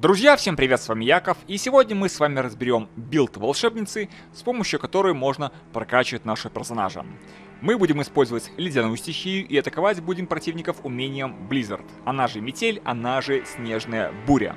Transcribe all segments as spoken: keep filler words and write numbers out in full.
Друзья, всем привет, с вами Яков, и сегодня мы с вами разберем билд волшебницы, с помощью которой можно прокачивать нашего персонажа. Мы будем использовать ледяную стихию и атаковать будем противников умением Blizzard, она же метель, она же снежная буря.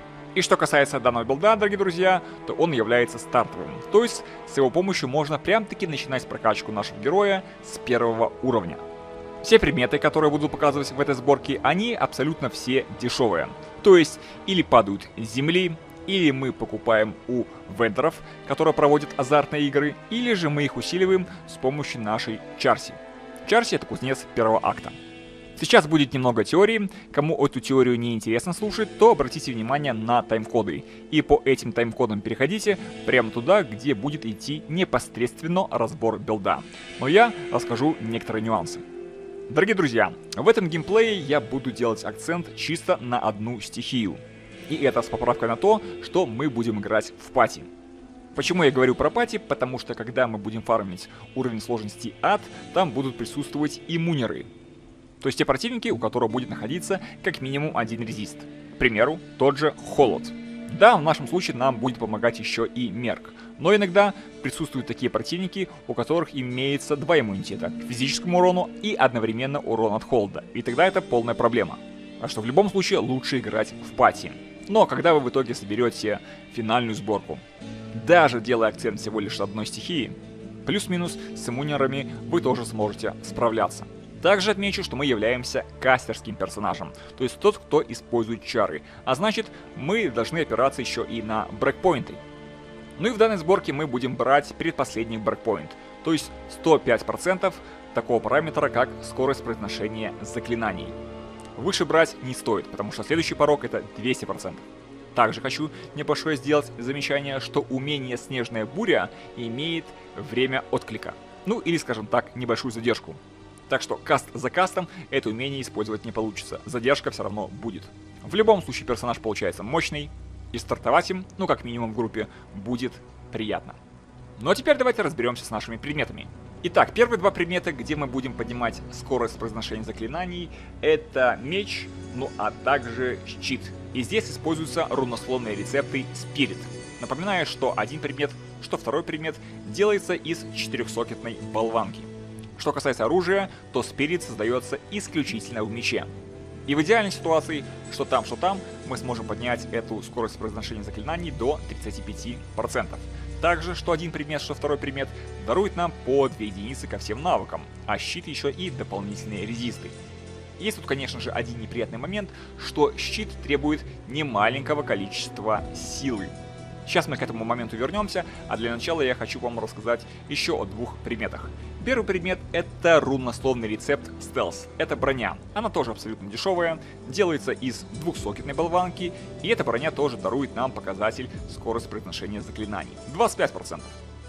И что касается данного билда, дорогие друзья, то он является стартовым, то есть с его помощью можно прям-таки начинать прокачку нашего героя с первого уровня. Все предметы, которые буду показывать в этой сборке, они абсолютно все дешевые. То есть или падают с земли, или мы покупаем у вендоров, которые проводят азартные игры, или же мы их усиливаем с помощью нашей Чарси. Чарси — это кузнец первого акта. Сейчас будет немного теории. Кому эту теорию не интересно слушать, то обратите внимание на тайм-коды. И по этим тайм-кодам переходите прямо туда, где будет идти непосредственно разбор билда. Но я расскажу некоторые нюансы. Дорогие друзья, в этом геймплее я буду делать акцент чисто на одну стихию. И это с поправкой на то, что мы будем играть в пати. Почему я говорю про пати? Потому что когда мы будем фармить уровень сложности ад, там будут присутствовать иммунеры. То есть те противники, у которых будет находиться как минимум один резист. К примеру, тот же холод. Да, в нашем случае нам будет помогать еще и мерк. Но иногда присутствуют такие противники, у которых имеется два иммунитета к физическому урону и одновременно урон от холода. И тогда это полная проблема. А что в любом случае лучше играть в пати. Но когда вы в итоге соберете финальную сборку, даже делая акцент всего лишь одной стихии, плюс-минус с иммунерами вы тоже сможете справляться. Также отмечу, что мы являемся кастерским персонажем, то есть тот, кто использует чары, а значит, мы должны опираться еще и на брейкпоинты. Ну и в данной сборке мы будем брать предпоследний брейкпоинт, то есть сто пять процентов такого параметра, как скорость произношения заклинаний. Выше брать не стоит, потому что следующий порог это двести процентов. Также хочу небольшое сделать замечание, что умение Снежная буря имеет время отклика, ну или, скажем так, небольшую задержку. Так что каст за кастом это умение использовать не получится, задержка все равно будет. В любом случае персонаж получается мощный, и стартовать им, ну как минимум в группе, будет приятно. Ну а теперь давайте разберемся с нашими предметами. Итак, первые два предмета, где мы будем поднимать скорость произношения заклинаний, это меч, ну а также щит. И здесь используются рунословные рецепты Spirit. Напоминаю, что один предмет, что второй предмет делается из четырехсокетной болванки. Что касается оружия, то Spirit создается исключительно в мече. И в идеальной ситуации, что там, что там, мы сможем поднять эту скорость произношения заклинаний до тридцати пяти процентов. Также, что один предмет, что второй предмет дарует нам по две единицы ко всем навыкам, а щит еще и дополнительные резисты. Есть тут, конечно же, один неприятный момент, что щит требует немаленького количества силы. Сейчас мы к этому моменту вернемся, а для начала я хочу вам рассказать еще о двух предметах. Первый предмет — это рунословный рецепт Stealth. Это броня. Она тоже абсолютно дешевая, делается из двухсокетной болванки, и эта броня тоже дарует нам показатель скорость произношения заклинаний — двадцать пять процентов.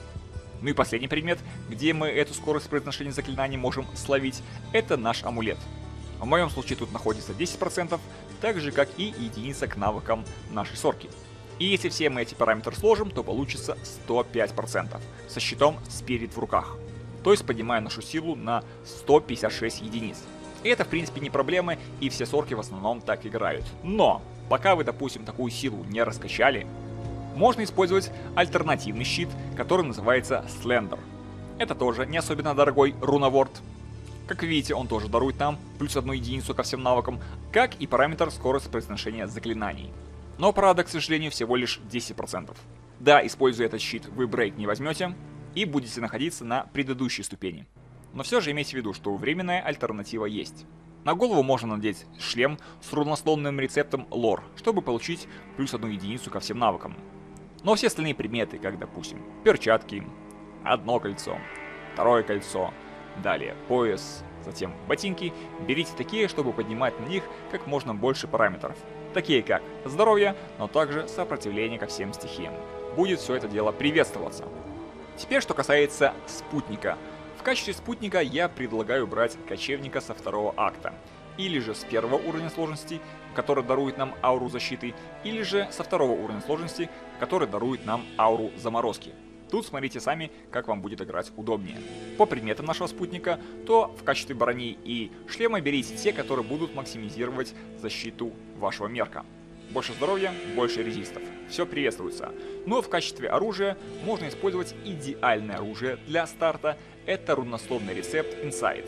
Ну и последний предмет, где мы эту скорость произношения заклинаний можем словить, это наш амулет. В моем случае тут находится десять процентов, так же как и единица к навыкам нашей сорки. И если все мы эти параметры сложим, то получится сто пять процентов со щитом Spirit в руках. То есть поднимая нашу силу на сто пятьдесят шесть единиц. И это в принципе не проблема, и все сорки в основном так играют. Но, пока вы, допустим, такую силу не раскачали, можно использовать альтернативный щит, который называется Slender. Это тоже не особенно дорогой руноворд. Как видите, он тоже дарует нам плюс одну единицу ко всем навыкам, как и параметр скорость произношения заклинаний. Но, правда, к сожалению, всего лишь десять процентов. Да, используя этот щит, вы брейк не возьмете и будете находиться на предыдущей ступени. Но все же имейте в виду, что временная альтернатива есть. На голову можно надеть шлем с рунословным рецептом лор, чтобы получить плюс одну единицу ко всем навыкам. Но все остальные предметы, как, допустим, перчатки, одно кольцо, второе кольцо, далее пояс, затем ботинки, берите такие, чтобы поднимать на них как можно больше параметров. Такие как здоровье, но также сопротивление ко всем стихиям. Будет все это дело приветствоваться. Теперь, что касается спутника. В качестве спутника я предлагаю брать кочевника со второго акта. Или же с первого уровня сложности, который дарует нам ауру защиты, или же со второго уровня сложности, который дарует нам ауру заморозки. Тут смотрите сами, как вам будет играть удобнее. По предметам нашего спутника, то в качестве брони и шлема берите те, которые будут максимизировать защиту вашего мерка. Больше здоровья, больше резистов. Все приветствуется. Но в качестве оружия можно использовать идеальное оружие для старта. Это рунословный рецепт Инсайд.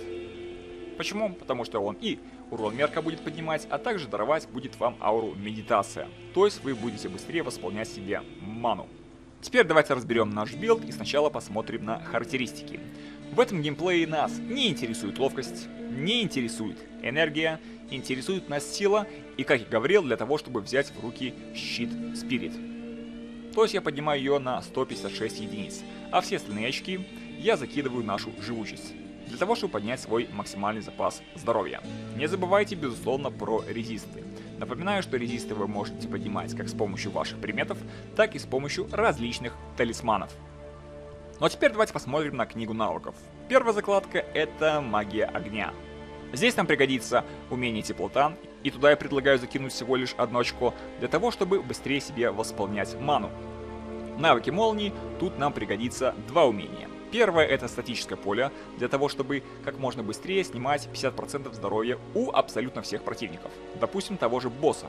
Почему? Потому что он и урон мерка будет поднимать, а также даровать будет вам ауру медитация. То есть вы будете быстрее восполнять себе ману. Теперь давайте разберем наш билд и сначала посмотрим на характеристики. В этом геймплее нас не интересует ловкость, не интересует энергия, интересует нас сила и, как я говорил, для того, чтобы взять в руки щит Спирит. То есть я поднимаю ее на сто пятьдесят шесть единиц, а все остальные очки я закидываю нашу живучесть, для того, чтобы поднять свой максимальный запас здоровья. Не забывайте, безусловно, про резисты. Напоминаю, что резисты вы можете поднимать как с помощью ваших предметов, так и с помощью различных талисманов. Ну а теперь давайте посмотрим на книгу навыков. Первая закладка — это магия огня. Здесь нам пригодится умение теплота, и туда я предлагаю закинуть всего лишь одно очко, для того, чтобы быстрее себе восполнять ману. Навыки молнии, тут нам пригодится два умения. Первое — это статическое поле, для того, чтобы как можно быстрее снимать пятьдесят процентов здоровья у абсолютно всех противников, допустим, того же босса.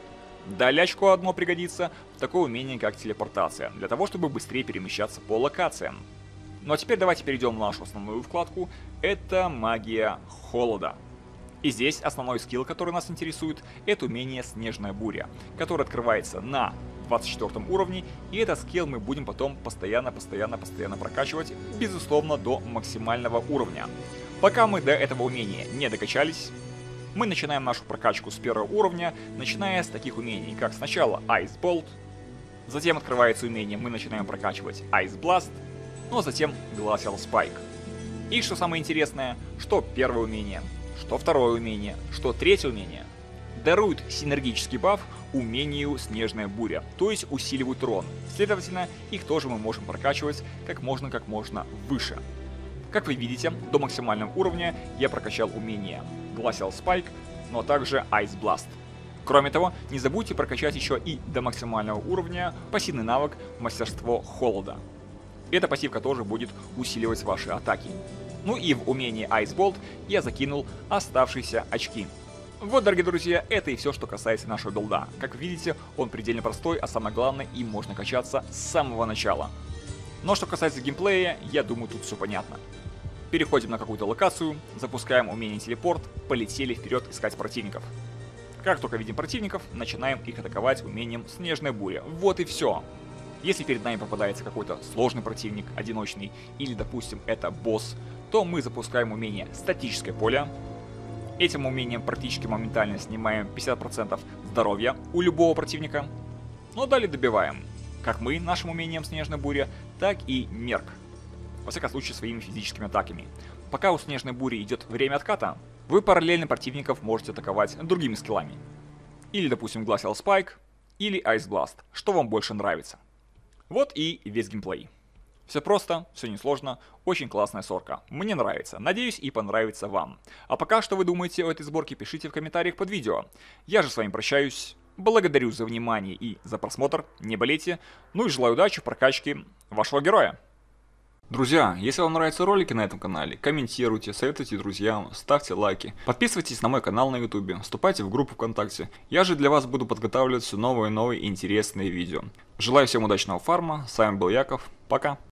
Далее очко одно пригодится в такое умение, как телепортация, для того, чтобы быстрее перемещаться по локациям. Ну а теперь давайте перейдем в нашу основную вкладку, это магия холода. И здесь основной скилл, который нас интересует, это умение Снежная буря, который открывается на двадцать четвёртом уровне, и этот скилл мы будем потом постоянно-постоянно-постоянно прокачивать, безусловно, до максимального уровня. Пока мы до этого умения не докачались, мы начинаем нашу прокачку с первого уровня, начиная с таких умений, как сначала Ice Bolt, затем открывается умение, мы начинаем прокачивать Ice Blast, ну а затем Glacial Spike. И что самое интересное, что первое умение, что второе умение, что третье умение даруют синергический баф умению Снежная буря, то есть усиливают урон. Следовательно, их тоже мы можем прокачивать как можно как можно выше. Как вы видите, до максимального уровня я прокачал умение Glacial Spike, но также Ice Blast. Кроме того, не забудьте прокачать еще и до максимального уровня пассивный навык Мастерство Холода. Эта пассивка тоже будет усиливать ваши атаки. Ну и в умении Ice Bolt я закинул оставшиеся очки. Вот, дорогие друзья, это и все, что касается нашего билда. Как видите, он предельно простой, а самое главное, им можно качаться с самого начала. Но что касается геймплея, я думаю, тут все понятно. Переходим на какую-то локацию, запускаем умение телепорт, полетели вперед искать противников. Как только видим противников, начинаем их атаковать умением Снежная буря. Вот и все. Если перед нами попадается какой-то сложный противник, одиночный, или, допустим, это босс, то мы запускаем умение Статическое поле. Этим умением практически моментально снимаем пятьдесят процентов здоровья у любого противника. Но далее добиваем, как мы нашим умением Снежная буря, так и мерк. Во всяком случае, своими физическими атаками. Пока у Снежной бури идет время отката, вы параллельно противников можете атаковать другими скиллами. Или, допустим, Glacial Spike, или Ice Blast, что вам больше нравится. Вот и весь геймплей. Все просто, все несложно, очень классная сорка. Мне нравится, надеюсь и понравится вам. А пока что вы думаете о этой сборке, пишите в комментариях под видео. Я же с вами прощаюсь, благодарю за внимание и за просмотр, не болейте, ну и желаю удачи в прокачке вашего героя. Друзья, если вам нравятся ролики на этом канале, комментируйте, советуйте друзьям, ставьте лайки. Подписывайтесь на мой канал на ютубе, вступайте в группу ВКонтакте. Я же для вас буду подготавливать все новые и новые интересные видео. Желаю всем удачного фарма, с вами был Яков, пока.